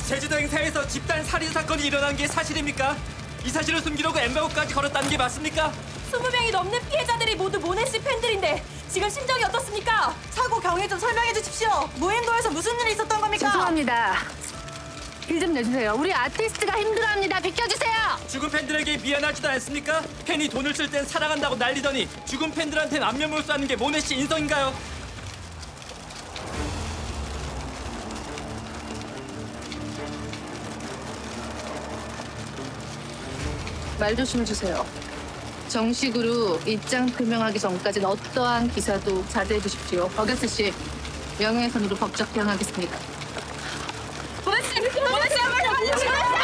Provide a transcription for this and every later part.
제주도 행사에서 집단 살인 사건이 일어난 게 사실입니까? 이 사실을 숨기려고 엠바고까지 걸었다는 게 맞습니까? 20명이 넘는 피해자들이 모두 모네 씨 팬들인데 지금 심정이 어떻습니까? 사고 경위 좀 설명해 주십시오. 무인도에서 무슨 일이 있었던 겁니까? 죄송합니다. 길 좀 내주세요. 우리 아티스트가 힘들어합니다. 비켜주세요. 죽은 팬들에게 미안하지도 않습니까? 팬이 돈을 쓸 땐 사랑한다고 난리더니 죽은 팬들한텐 안면을 쏘는 게 모네 씨 인성인가요? 말 조심해주세요. 정식으로 입장 표명하기 전까지는 어떠한 기사도 자제해 주십시오. 어게스 씨, 명예훼손으로 법적 대응하겠습니다. 모네 씨 한번 알려주세요.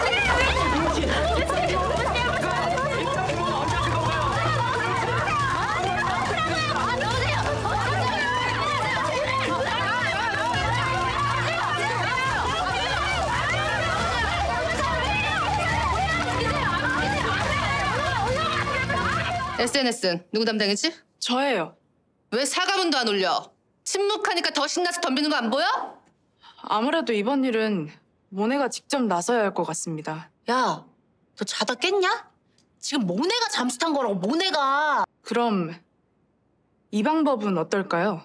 SNS는 누구 담당이지? 저예요. 왜 사과문도 안 올려? 침묵하니까 더 신나서 덤비는 거 안 보여? 아무래도 이번 일은 모네가 직접 나서야 할 것 같습니다. 야, 너 자다 깼냐? 지금 모네가 잠수 탄 거라고, 모네가. 그럼 이 방법은 어떨까요?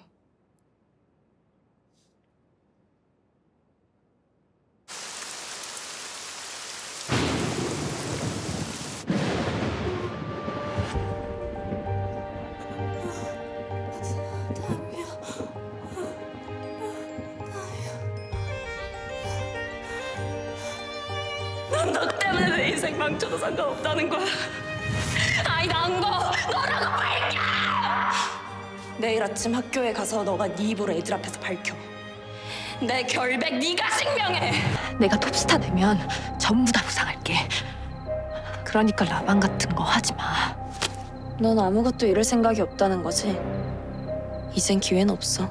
너 때문에 내 인생 망쳐도 상관없다는 거야. 아니 난 거 너라고 밝혀. 내일 아침 학교에 가서 너가 네 입으로 애들 앞에서 밝혀. 내 결백 네가 증명해. 내가 톱스타 되면 전부 다 부상할게. 그러니까 라방 같은 거 하지 마. 넌 아무것도 잃을 생각이 없다는 거지. 이젠 기회는 없어.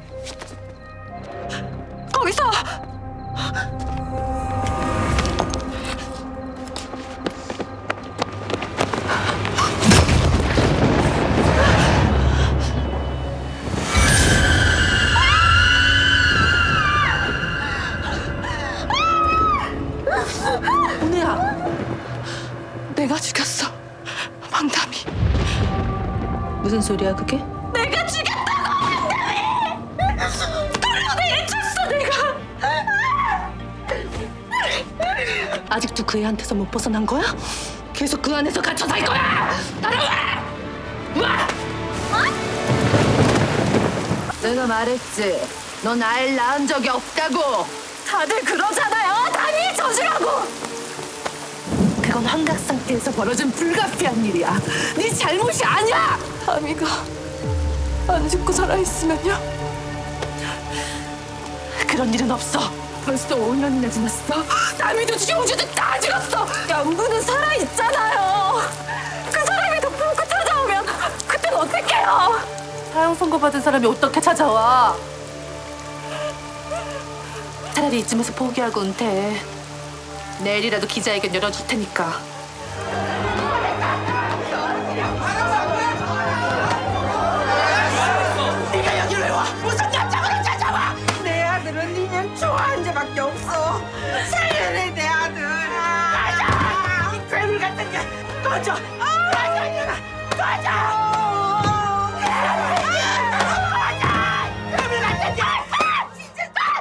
거기서! 내가 죽였어, 망담이. 무슨 소리야 그게? 내가 죽였다고, 망담이! 돌로 내쳤어, 내가! 아직도 그 애한테서 못 벗어난 거야? 계속 그 안에서 갇혀 살 거야! 따라와! 와! 내가 말했지. 넌 아이를 낳은 적이 없다고. 다들 그러잖아요! 당연히 저주라고! 그건 환각 상태에서 벌어진 불가피한 일이야. 네 잘못이 아니야! 아미가 안 죽고 살아있으면요? 그런 일은 없어. 벌써 5년이나 지났어. 다미도 지우주도 다 죽었어. 영구는 살아있잖아요. 그 사람이 더 품고 찾아오면 그땐 어떡해요? 사형 선고받은 사람이 어떻게 찾아와? 차라리 이쯤에서 포기하고 은퇴해. 내일이라도 기자회견 열어줄 테니까. 네가 여기 왜 와? 무슨 남자분을 찾아와? 내 아들은 니년 좋아하는 자밖에 없어. 살려내 내 아들. 가자. 이 괴물 같은 년 꺼져. 꺼져 이년아. 꺼져. 꺼져. 괴물 같은 년. 진짜.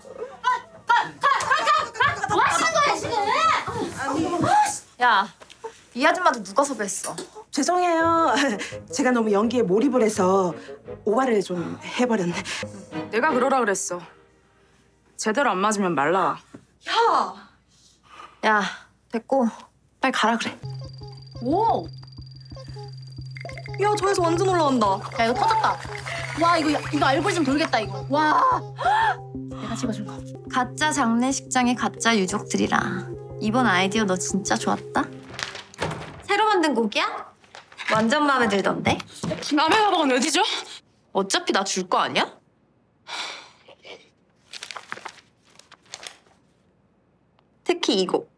뭐 하시는 거야, 지금? 야, 이 아줌마도 누가 섭외했어? 죄송해요. 제가 너무 연기에 몰입을 해서 오바를 좀 해버렸네. 내가 그러라 그랬어. 제대로 안 맞으면 말라. 야, 됐고 빨리 가라 그래. 오! 야, 저에서 완전 올라간다. 야, 이거 터졌다. 와, 이거 알고리즘 돌겠다 이거. 와. 내가 찍어준 거. 가짜 장례식장의 가짜 유족들이라. 이번 아이디어 너 진짜 좋았다. 새로 만든 곡이야? 완전 마음에 들던데? 남의 가방은 어디죠? 어차피 나 줄 거 아니야? 특히 이 곡.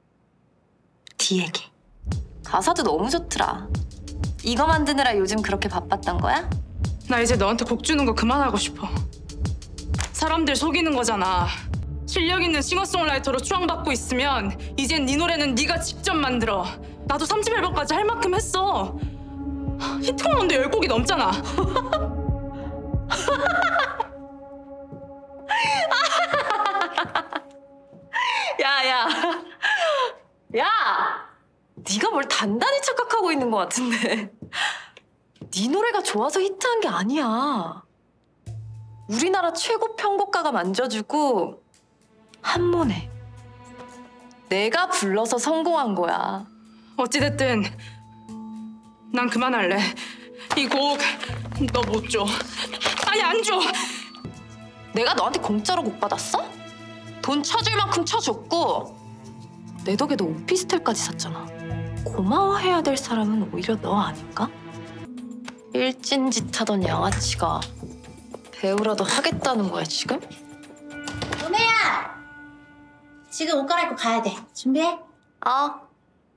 디에게. 가사도 너무 좋더라. 이거 만드느라 요즘 그렇게 바빴던 거야? 나 이제 너한테 곡 주는 거 그만하고 싶어. 사람들 속이는 거잖아. 실력 있는 싱어송라이터로 추앙받고 있으면 이젠 네 노래는 네가 직접 만들어. 나도 30앨범까지 할 만큼 했어. 히트곡만도 10곡이 넘잖아. 야야 야 네가 뭘 단단히 착각하고 있는 것 같은데 네 노래가 좋아서 히트한 게 아니야. 우리나라 최고 편곡가가 만져주고 한모네 내가 불러서 성공한 거야. 어찌됐든 난 그만할래. 이 곡 너 못 줘. 아니 안 줘. 내가 너한테 공짜로 곡 받았어? 돈 쳐줄 만큼 쳐줬고 내 덕에 너 오피스텔까지 샀잖아. 고마워해야 될 사람은 오히려 너 아닌가? 일진짓 하던 양아치가 배우라도 하겠다는 거야 지금? 은혜야! 지금 옷 갈아입고 가야 돼. 준비해. 어.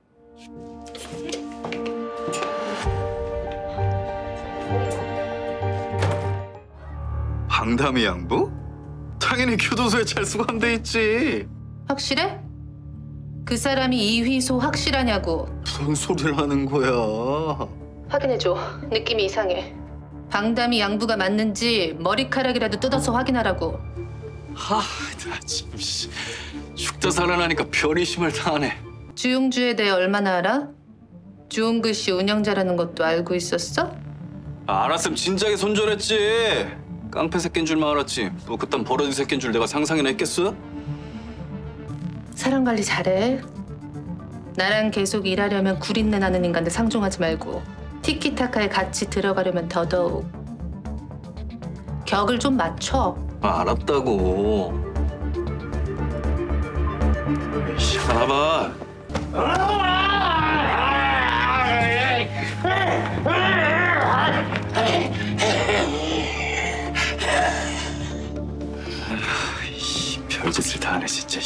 방담이 양부? 당연히 교도소에 잘 수감돼 있지. 확실해? 그 사람이 이휘소 확실하냐고. 무슨 소리를 하는 거야? 확인해줘. 느낌이 이상해. 방담이 양부가 맞는지 머리카락이라도 뜯어서 확인하라고. 나 참, 죽다 살아나니까 별의심을 다 하네. 주용주에 대해 얼마나 알아? 주홍글 씨 운영자라는 것도 알고 있었어? 알았으면 진작에 손절했지. 깡패 새끼인 줄만 알았지. 뭐 그딴 버러지 새끼인 줄 내가 상상이나 했겠어? 사람 관리 잘해. 나랑 계속 일하려면 구린내 나는 인간들 상종하지 말고 티키타카에 같이 들어가려면 더더욱 격을 좀 맞춰. 알았다고. 알아봐. 별짓을 다 하네 진짜.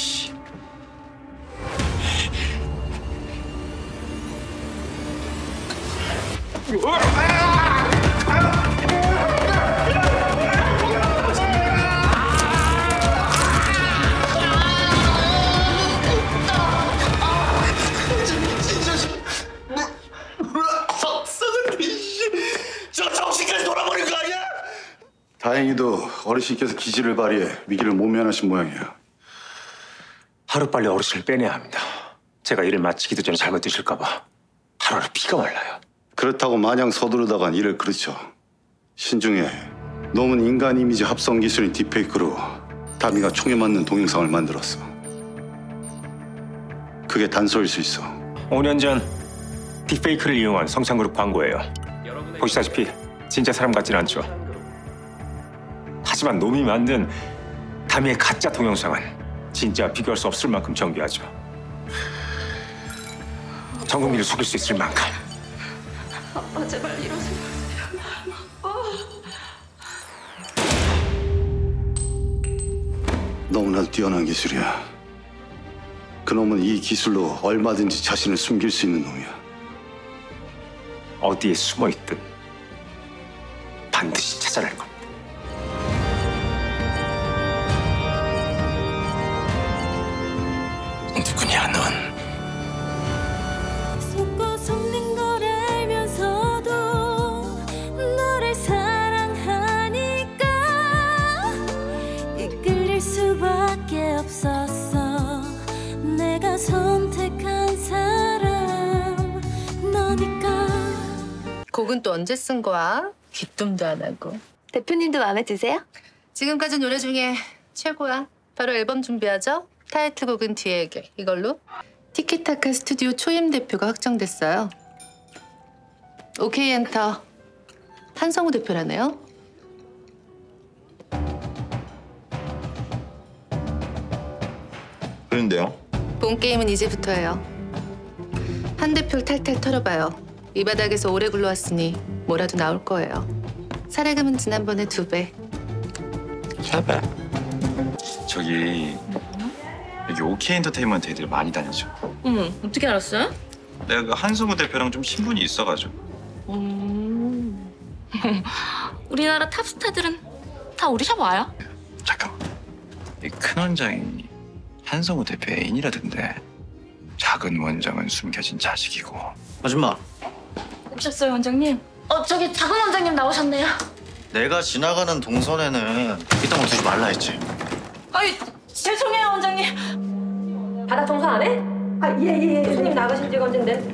다행히도 어르신께서 기지를 발휘해 위기를 모면하신 모양이에요. 하루빨리 어르신을 빼내야 합니다. 제가 일을 마치기도 전에 잘못 드실까 봐 하루하루 피가 말라요. 그렇다고 마냥 서두르다간 일을 그르쳐. 신중해. 놈은 인간 이미지 합성 기술인 딥페이크로 다미가 총에 맞는 동영상을 만들었어. 그게 단서일 수 있어. 5년 전 딥페이크를 이용한 성창그룹 광고예요. 보시다시피 진짜 사람 같진 않죠. 하지만 놈이 만든 다미의 가짜 동영상은 진짜 비교할 수 없을 만큼 정교하죠. 전 국민을 속일 수 있을 만큼. 아빠 제발 이러지 너무나도 뛰어난 기술이야. 그놈은 이 기술로 얼마든지 자신을 숨길 수 있는 놈이야. 어디에 숨어 있든 반드시 찾아낼 겁니다. 누구냐 넌? 속고 속는 걸 알면서도 너를 사랑하니까 이끌릴 수밖에 없었어. 내가 선택한 사람 너니까. 곡은 또 언제 쓴 거야? 귀뜸도 안 하고. 대표님도 마음에 드세요? 지금까지 노래 중에 최고야. 바로 앨범 준비하죠? 타이틀곡은 뒤에 얘기해. 이걸로 티키타카 스튜디오 초임 대표가 확정됐어요. 오케이 엔터 한성우 대표라네요. 그런데요? 본 게임은 이제부터예요. 한 대표를 탈탈 털어봐요. 이 바닥에서 오래 굴러왔으니 뭐라도 나올 거예요. 사례금은 지난번에 2배. 3배? 저기 여기 OK 엔터테인먼트 애들 많이 다니죠. 어떻게 알았어요? 내가 그 한성우 대표랑 좀 친분이 있어가지고. 우리나라 탑스타들은 다 우리 샵 와요? 잠깐만. 이 큰 원장이 한성우 대표 애인이라던데. 작은 원장은 숨겨진 자식이고. 아줌마, 오셨어요, 원장님? 저기 작은 원장님 나오셨네요. 내가 지나가는 동선에는 이딴 거 두지 말라 했지. 아이, 죄송해요, 원장님. 바닥 청소 안 해? 예. 손님 나가신 지가 언젠데.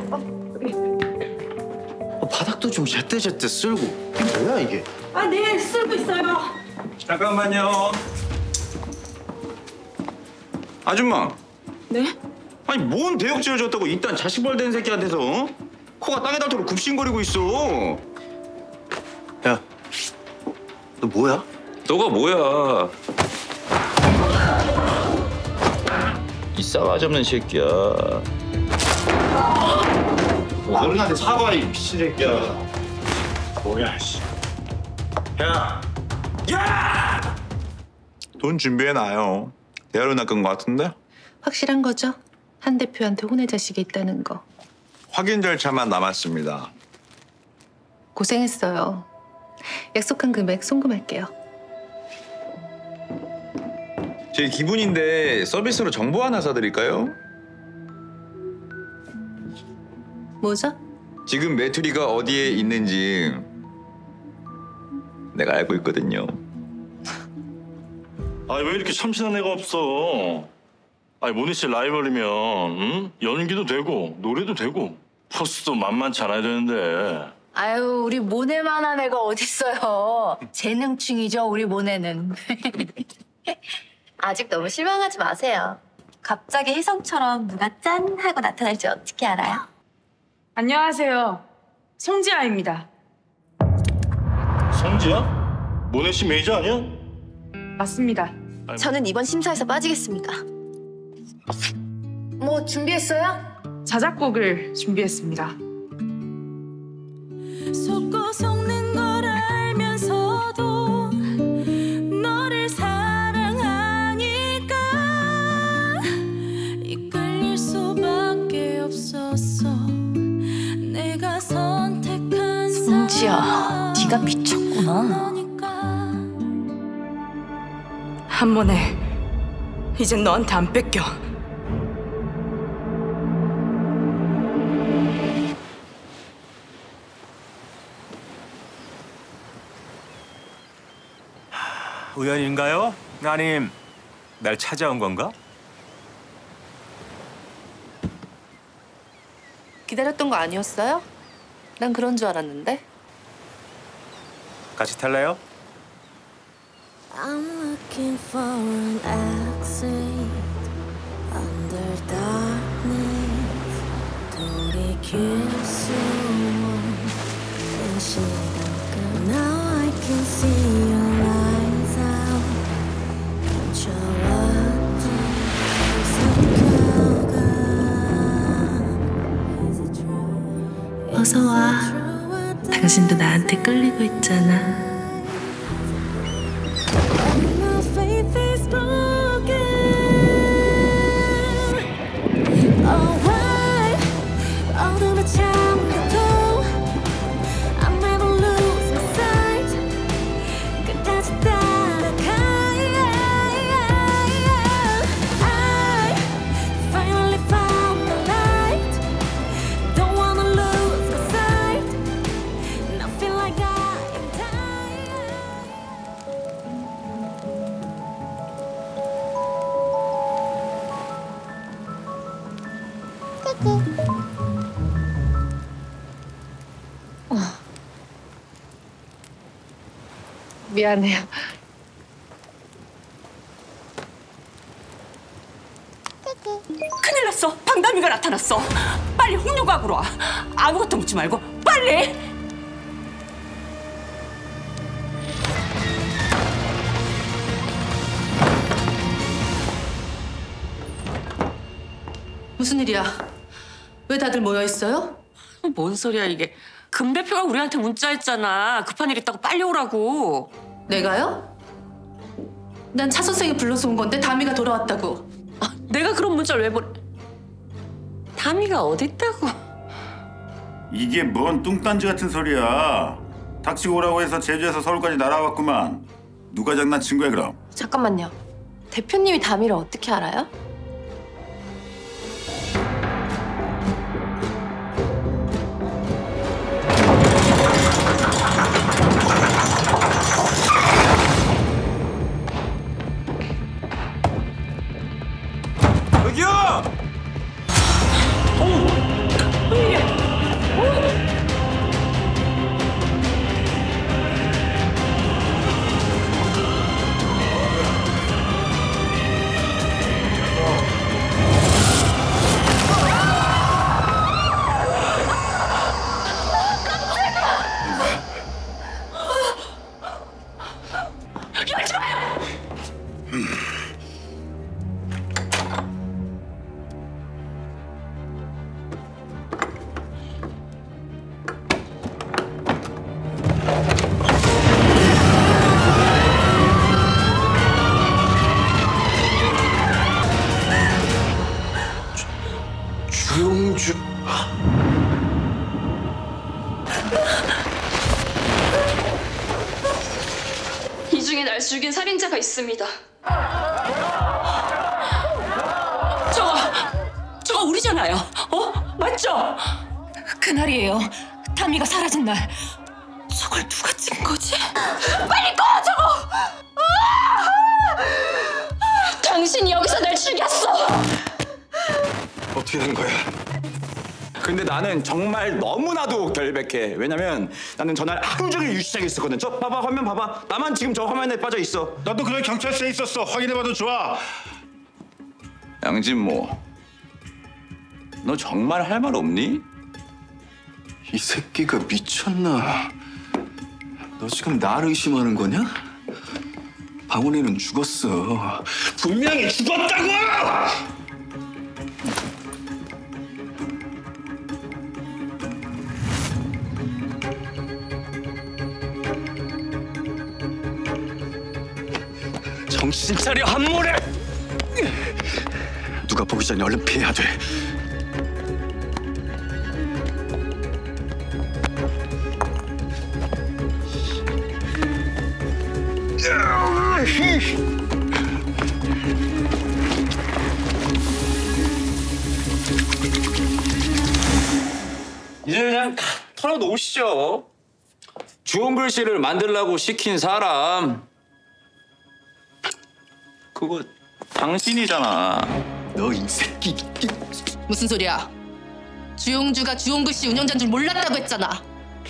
바닥도 좀 제때제때 쓸고. 이게 뭐야 이게? 네, 쓸고 있어요. 잠깐만요. 아줌마. 네? 아니 뭔 대역죄를 줬다고 이딴 자식벌된 새끼한테서 코가 땅에 닿도록 굽신거리고 있어. 야, 너 뭐야? 너가 뭐야? 이 싸가지 없는 새끼야. 어른한테 사과해, 이 미친 새끼야. 뭐야, 씨. 야! 돈 준비해놔요. 대화로 낚은 것 같은데? 확실한 거죠? 한 대표한테 혼의 자식이 있다는 거. 확인 절차만 남았습니다. 고생했어요. 약속한 금액 송금할게요. 제 기분인데 서비스로 정보 하나 사드릴까요? 뭐죠? 지금 메투리가 어디에 있는지 내가 알고 있거든요. 아니 왜 이렇게 참신한 애가 없어? 아니 모니 씨 라이벌이면 응? 연기도 되고 노래도 되고 포스도 만만치 않아야 되는데. 아유, 우리 모네만한 애가 어딨어요. 재능충이죠, 우리 모네는. 아직 너무 실망하지 마세요. 갑자기 혜성처럼 누가 짠 하고 나타날지 어떻게 알아요? 안녕하세요. 송지아입니다. 성지야? 모네 씨 매니저 아니야? 맞습니다. 저는 이번 심사에서 빠지겠습니다. 뭐 준비했어요? 자작곡을 준비했습니다. 속고 속는 걸 알면서도 너를 사랑하니까 이끌릴 수밖에 없었어. 내가 선택한 송지야, 네가 미쳤구나. 한 번에 이젠 너한테 안 뺏겨. 우연인가요? 아님 날 찾아온 건가? 기다렸던 거 아니었어요? 난 그런 줄 알았는데. 같이 탈래요? I'm looking for an exit under darkness. 돌이킬 수 없는 시간가. Now I can see your eyes out. 감춰왔던 상처가. 어서 와. 당신도 나한테 끌리고 있잖아. My faith is broken. Oh, why? 어둠에 잠겨도 I'll never lose my sight. 끝까지 따라가. I finally found the light. Don't wanna lose my sight. And I feel like I am dying. 미안해요. 큰일 났어. 방담이가 나타났어. 빨리 홍룡각으로 와. 아무것도 묻지 말고 빨리. 무슨 일이야? 왜 다들 모여 있어요? 뭔 소리야 이게. 금 대표가 우리한테 문자했잖아. 급한 일 있다고 빨리 오라고. 내가요? 난 차 선생이 불러서 온 건데 다미가 돌아왔다고. 내가 그런 문자를 왜 보내? 다미가 어딨다고? 이게 뭔 뚱딴지 같은 소리야. 닥치고 오라고 해서 제주에서 서울까지 날아왔구만. 누가 장난친 거야 그럼? 잠깐만요. 대표님이 다미를 어떻게 알아요? 도주. 이 중에 날 죽인 살인자가 있습니다. 저거 우리잖아요. 맞죠? 그날이에요. 타미가 사라진 날. 저걸 누가 찍은 거지? 빨리 꺼, 저거! 당신이 여기서 날 죽였어! 어떻게 된 거야? 근데 나는 정말 너무나도 결백해. 왜냐면 나는 전날 하루 종일 유치장에 있었거든. 저 봐봐, 화면 봐봐. 나만 지금 저 화면에 빠져 있어. 나도 그날 경찰서에 있었어. 확인해봐도 좋아. 양진모, 너 정말 할 말 없니? 이 새끼가 미쳤나? 너 지금 나를 의심하는 거냐? 방울이는 죽었어. 분명히 죽었다고! 정신 차려, 한모래! 누가 보기 전에 얼른 피해야 돼. 이제 그냥 털어놓으시죠. 좋은 글씨를 만들라고 시킨 사람 그거 당신이잖아. 너 이 새끼. 무슨 소리야? 주용주가 주홍글씨 운영자인 줄 몰랐다고 했잖아.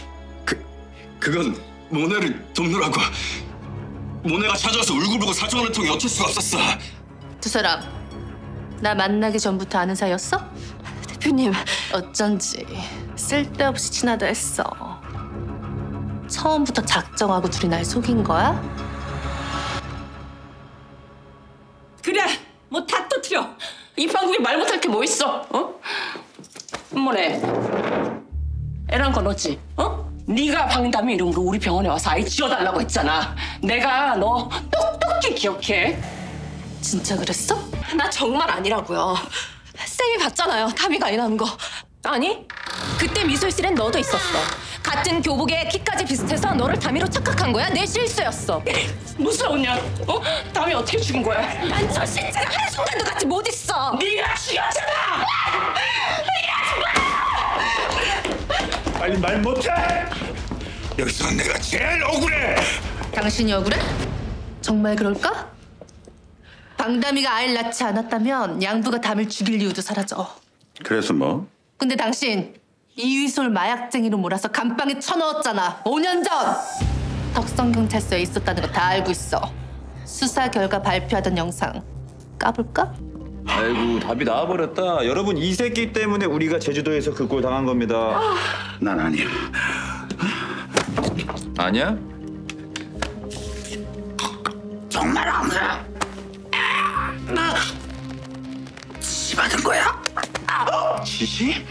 그건 모네를 돕느라고. 모네가 찾아와서 울고불고 사정하는 통에 어쩔 수가 없었어. 두 사람 나 만나기 전부터 아는 사이였어? 대표님 어쩐지 쓸데없이 친하다 했어. 처음부터 작정하고 둘이 날 속인 거야? 그래, 뭐 다 터뜨려. 이 방송에 말 못할 게 뭐 있어? 뭐래? 애란 건 어찌? 네가 방담이 이름으로 우리 병원에 와서 아이 지어달라고 했잖아. 내가 너 똑똑히 기억해. 진짜 그랬어? 나 정말 아니라고요. 쌤이 봤잖아요, 타미가 아이 나는 거. 아니, 그때 미술실엔 너도 있었어. 같은 교복에 키까지 비슷해서 너를 다미로 착각한 거야. 내 실수였어. 무서웠냐? 다음에 어떻게 죽은 거야? 난 저 실체가 한순간도 같이 못 있어. 네가 죽였잖아! 빨리 말 못해! 여기서 내가 제일 억울해! 당신이 억울해? 정말 그럴까? 방담이가 아이를 낳지 않았다면 양부가 담을 죽일 이유도 사라져. 그래서 뭐? 근데 당신 이휘솔 마약쟁이로 몰아서 감방에 쳐넣었잖아. 5년 전! 덕성경찰서에 있었다는 거 다 알고 있어. 수사 결과 발표하던 영상 까볼까? 아이고, 답이 나와버렸다. 여러분, 이 새끼 때문에 우리가 제주도에서 그 꼴 당한 겁니다. 난 아니야. 아니야? 정말 안 그래. 나 지시 받은 거야. 지시?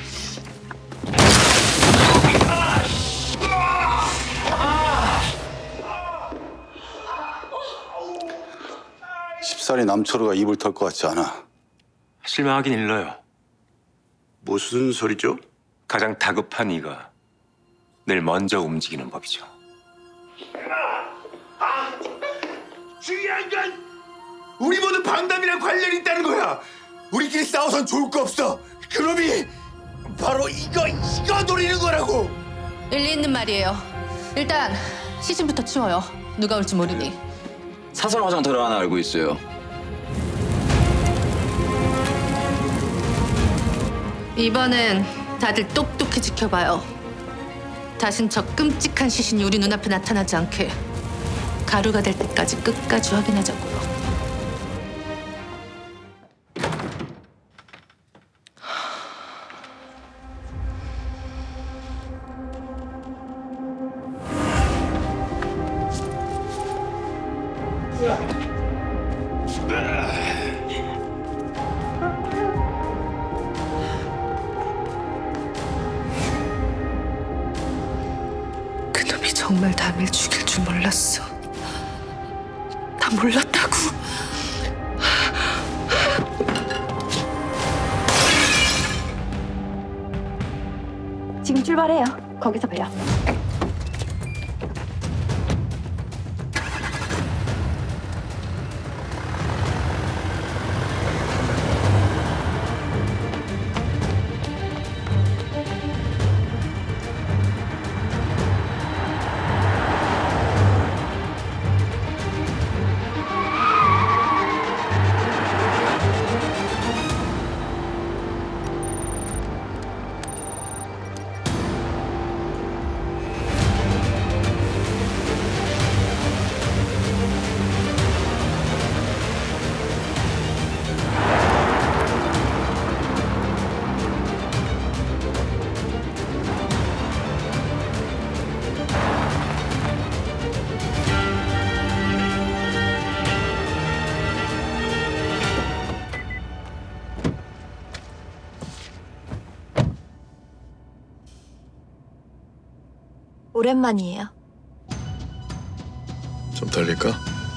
십살이 남초로가 입을 털 것 같지 않아. 실망하긴 일러요. 무슨 소리죠? 가장 다급한 이가 늘 먼저 움직이는 법이죠. 중요한 건 우리 모두 방담이랑 관련이 있다는 거야. 우리끼리 싸워선 좋을 거 없어. 그놈이 바로 이거 노리는 거라고. 일리 있는 말이에요. 일단 시신부터 치워요. 누가 올지 모르니. 사설 화장터를 하나 알고 있어요. 이번엔 다들 똑똑히 지켜봐요. 다신 저 끔찍한 시신이 우리 눈앞에 나타나지 않게 가루가 될 때까지 끝까지 확인하자고요. 그놈이 정말 담일 죽일 줄 몰랐어. 나 몰랐다고. 출발해요. 거기서 봬요. 오랜만이에요. 좀 떨릴까?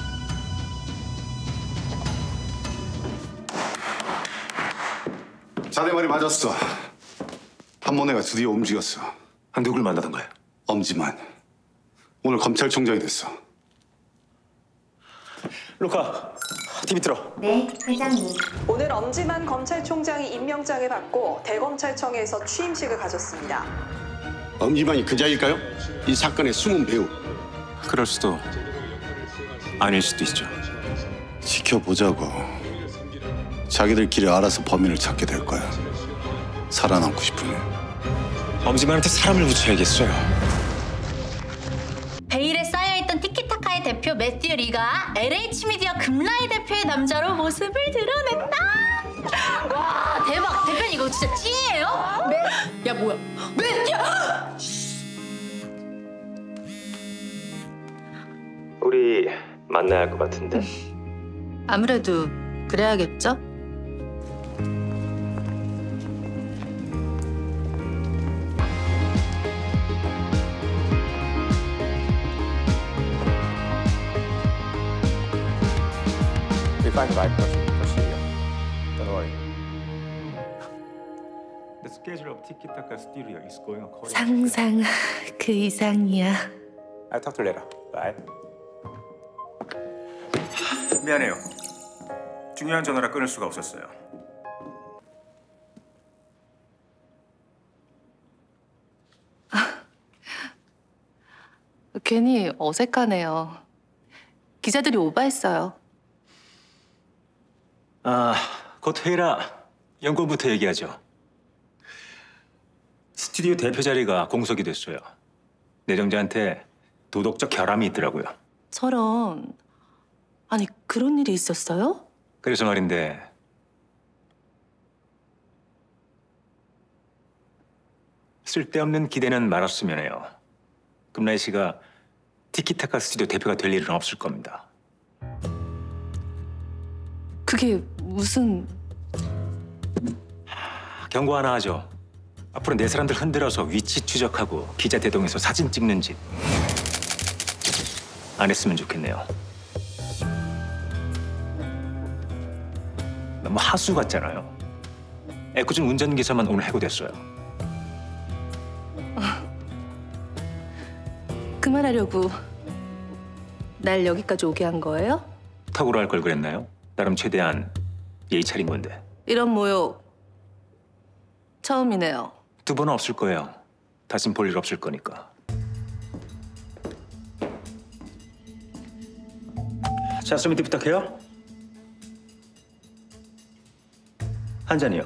자네 말이 맞았어. 한모네가 드디어 움직였어. 누굴 만나던 거야? 엄지만. 오늘 검찰총장이 됐어. 루카, TV 틀어. 네, 회장님. 오늘 엄지만 검찰총장이 임명장을 받고 대검찰청에서 취임식을 가졌습니다. 엄지만이 그자일까요? 이 사건의 숨은 배우. 그럴 수도 아닐 수도 있죠. 지켜보자고. 자기들끼리 알아서 범인을 찾게 될 거야. 살아남고 싶으면. 엄지만한테 사람을 붙여야겠어요. 베일에 쌓여있던 티키타카의 대표 매튜 리가 LH 미디어 금라이 대표의 남자로 모습을 드러냈다. 와 대박. 대표님 이거 진짜 찐이에요? 야 뭐야? 매튜! 우리 만나야 할 것 같은데. 아무래도 그래야겠죠? We find the right person for Syria. Don't worry. The schedule of Tiki Taka Studio is going according. 상상 그 이상이야. I'll talk to you later. Bye. 미안해요. 중요한 전화라 끊을 수가 없었어요. 괜히 어색하네요. 기자들이 오바했어요. 곧 회의라 연구부터 얘기하죠. 스튜디오 대표 자리가 공석이 됐어요. 내정자한테 도덕적 결함이 있더라고요. 저런. 아니 그런 일이 있었어요? 그래서 말인데 쓸데없는 기대는 말았으면 해요. 금라이 씨가 티키타카 스튜디오 대표가 될 일은 없을 겁니다. 그게 무슨... 경고 하나 하죠. 앞으로 내 사람들 흔들어서 위치 추적하고 기자 대동해서 사진 찍는 짓 안 했으면 좋겠네요. 너무 하수 같잖아요. 애꿎은 운전기사만 오늘 해고됐어요. 그만하려고 날 여기까지 오게 한 거예요? 턱으로 할 걸 그랬나요? 나름 최대한 예의 차린 건데. 이런 모욕 처음이네요. 두 번은 없을 거예요. 다신 볼 일 없을 거니까. 자, 소미티 부탁해요. 한 잔이요.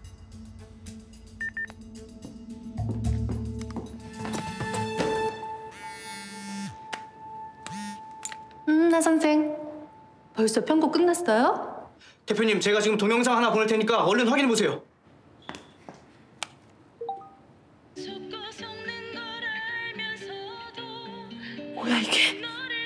나 선생. 벌써 편곡 끝났어요? 대표님, 제가 지금 동영상 하나 보낼 테니까 얼른 확인해 보세요. 뭐야 이게?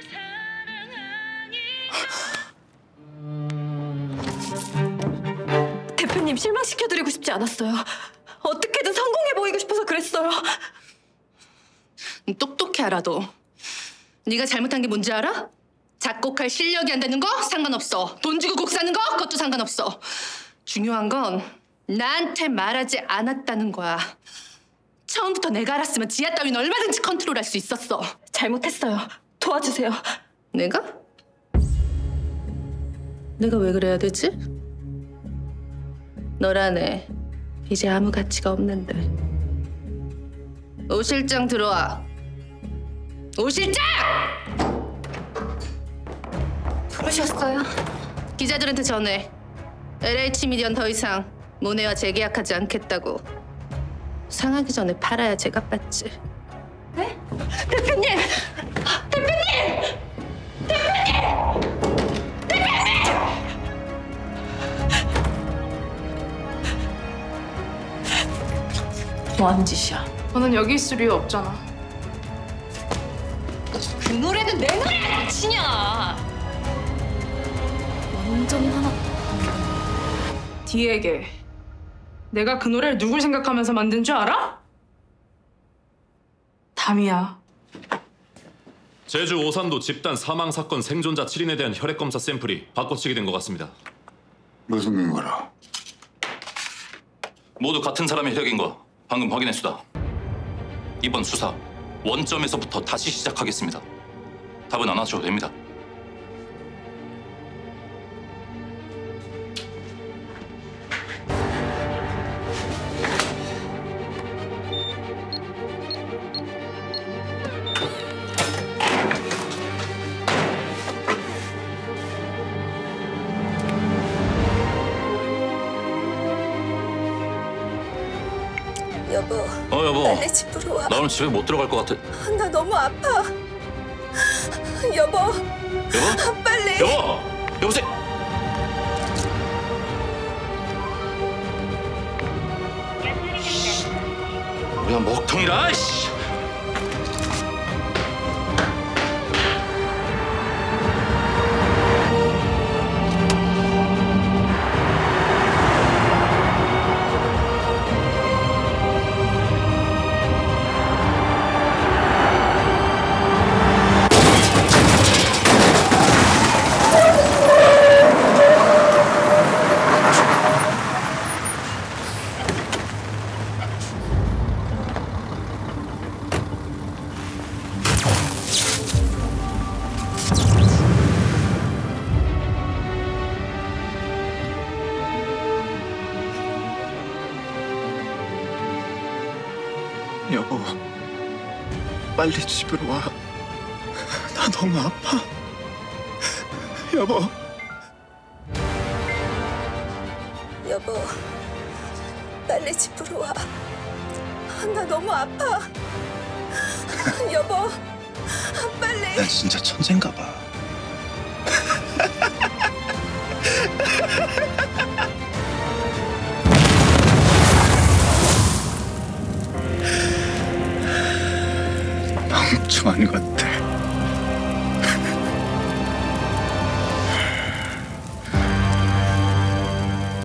대표님 실망시켜드리고 싶지 않았어요. 어떻게든 성공해 보이고 싶어서 그랬어요. 똑똑해 알아도. 네가 잘못한 게 뭔지 알아? 작곡할 실력이 안 되는 거 상관없어. 돈 주고 곡 사는 거 그것도 상관없어. 중요한 건 나한테 말하지 않았다는 거야. 처음부터 내가 알았으면 지하 따위는 얼마든지 컨트롤할 수 있었어. 잘못했어요. 도와주세요. 내가? 내가 왜 그래야 되지? 너란 애 이제 아무 가치가 없는데. 오 실장 들어와. 오 실장! 부르셨어요? 기자들한테 전해. LH 미디어는 더 이상 모네와 재계약하지 않겠다고. 상하기 전에 팔아야 제값 받지. 네? 대표님! 대표님! 대표님! 대표님! 뭐 하는 짓이야? 너는 여기 있을 이유 없잖아. 그 노래는 내 노래야, 치냐! 완전 화났다. 디에게 내가 그 노래를 누굴 생각하면서 만든 줄 알아? 담이야. 제주 오산도 집단 사망 사건 생존자 7인에 대한 혈액 검사 샘플이 바꿔치기 된 것 같습니다. 무슨 근거로? 모두 같은 사람의 혈액인 거 방금 확인했수다. 이번 수사 원점에서부터 다시 시작하겠습니다. 답은 안 하셔도 됩니다. 여보. 여보. 빨리 집으로 와. 나 오늘 집에 못 들어갈 것 같아. 나 너무 아파. 여보. 여보? 빨리. 여보! 여보세요? 뭐야 먹통이라 씨. 여보, 빨리 집으로 와. 나 너무 아파. 여보. 여보. 빨리 집으로 와. 나 너무 아파. 여보. 빨리. 난 진짜 천재인가 봐. 멍청한 것들.